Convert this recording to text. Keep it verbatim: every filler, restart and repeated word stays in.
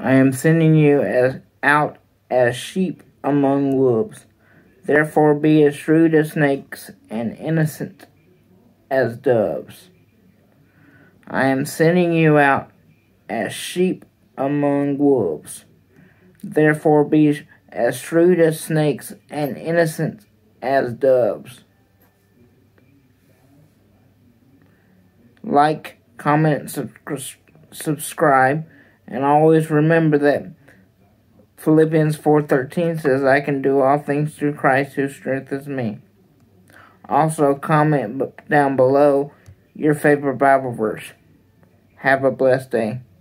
I am sending you as out as sheep among wolves. Therefore be as shrewd as snakes and innocent as doves. I am sending you out as sheep among wolves. Therefore be as shrewd as snakes and innocent as doves. Like, comment, sub- subscribe, and always remember that Philippians four thirteen says, I can do all things through Christ who strengthens me. Also, comment down below your favorite Bible verse. Have a blessed day.